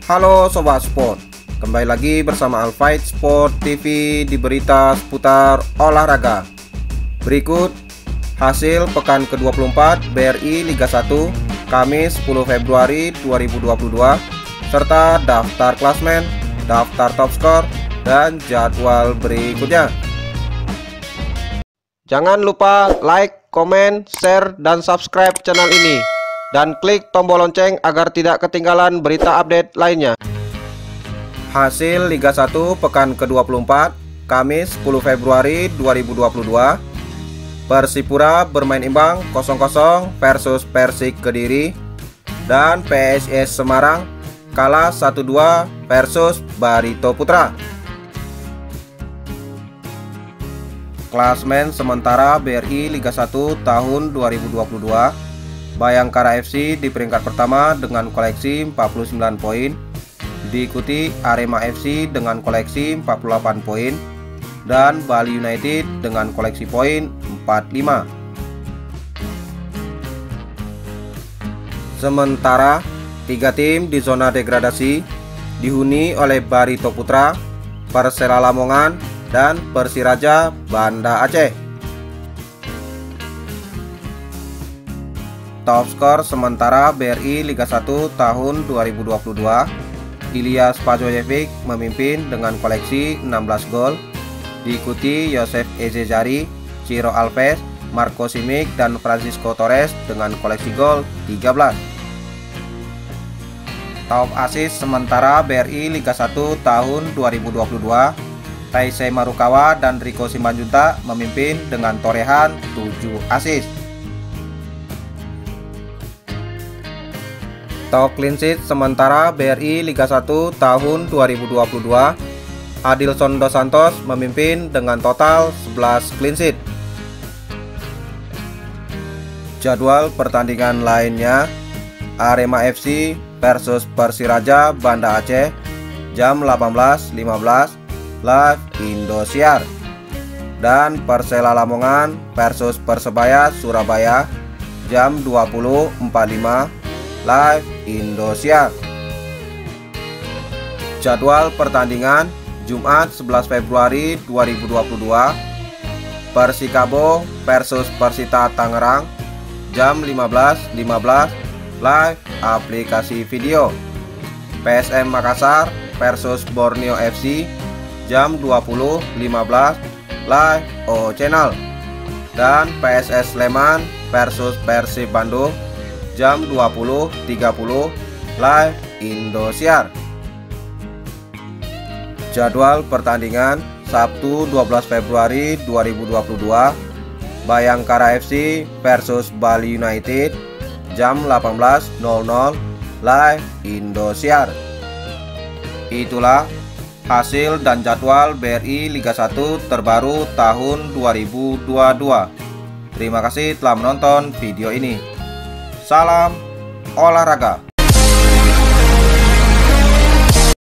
Halo Sobat Sport, kembali lagi bersama Alfight Sport TV di berita seputar olahraga. Berikut hasil pekan ke-24 BRI Liga 1 Kamis 10 Februari 2022 serta daftar klasmen, daftar top skor, dan jadwal berikutnya. Jangan lupa like, komen, share, dan subscribe channel ini, dan klik tombol lonceng agar tidak ketinggalan berita update lainnya. Hasil Liga 1 pekan ke-24 Kamis 10 Februari 2022. Persipura bermain imbang 0-0 versus Persik Kediri, dan PSIS Semarang kalah 1-2 versus Barito Putra. Klasmen sementara BRI Liga 1 tahun 2022. Bayangkara FC di peringkat pertama dengan koleksi 49 poin, diikuti Arema FC dengan koleksi 48 poin, dan Bali United dengan koleksi poin 45. Sementara 3 tim di zona degradasi dihuni oleh Barito Putra, Persela Lamongan, dan Persiraja Banda Aceh. Top skor sementara BRI Liga 1 tahun 2022, Ilyas Pajojevic memimpin dengan koleksi 16 gol, diikuti Yosef Ezezari, Ciro Alves, Marco Simic, dan Francisco Torres dengan koleksi gol 13. Top assist sementara BRI Liga 1 tahun 2022, Taisei Marukawa dan Rico Simanjuntak memimpin dengan torehan 7 assist. Top clean sheet sementara BRI Liga 1 tahun 2022, Adilson Dos Santos memimpin dengan total 11 clean sheet. Jadwal pertandingan lainnya: Arema FC versus Persiraja Banda Aceh jam 18.15 live Indosiar, dan Persela Lamongan versus Persebaya Surabaya jam 20.45 live Indosiar. Jadwal pertandingan Jumat 11 Februari 2022, Persikabo versus Persita Tangerang jam 15.15 live aplikasi video. PSM Makassar versus Borneo FC jam 20.15 live O Channel, dan PSS Sleman versus Persib Bandung jam 20.30 live Indosiar. Jadwal pertandingan Sabtu 12 Februari 2022, Bayangkara FC versus Bali United jam 18.00 live Indosiar. Itulah hasil dan jadwal BRI Liga 1 terbaru tahun 2022. Terima kasih telah menonton video ini. Salam olahraga.